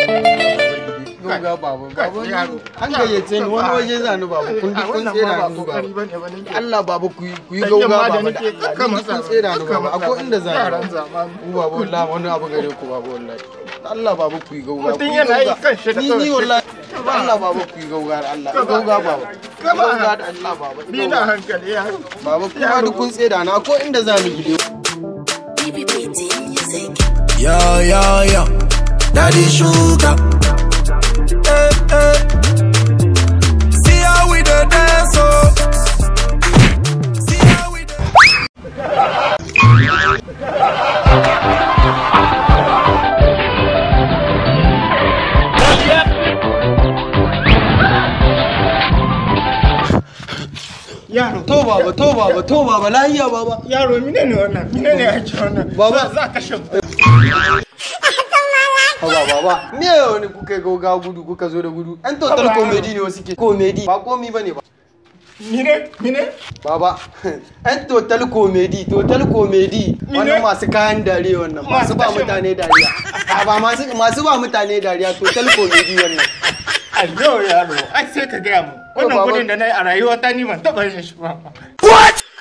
Gauga baba, baba an gayyace ni wani waje za ni baba, kun tsera ni baba. Allah baba ku yi gauga baba da Allah, kun tsera ni baba, akwai inda za ni ku baba wallahi wani abu gare ku baba wallahi. Allah baba ku yi gauga. Mutum yana yi kan shi da ni wallahi. Allah baba ku yi gauga da Allah, gauga baba. Gauga da Allah baba. Ni na hankali ya. Baba kuma duk kun tsera na akwai inda za ni gido. Yo, Daddy Sugar. See how we the dance, oh. See how we the. Yaro, to baba, lahiya baba. Yaro, menene wannan? Menene ake wannan? Baba za ka shan. Baba, me wani kuka gauga gudu kuka zo da gudu? An total comedy ne wasu ke. Comedy ba komi bane ba. Mine? Baba, an total comedy. Wannan masu kayan dariya wannan, masu ba mutane dariya. Ba masu ba mutane dariya total comedy wannan. Ayyo yaro, ai sai ka gaya mu. Wannan gudun da na yi a rayuwa ta ni ban taɓa yin shi ba. What?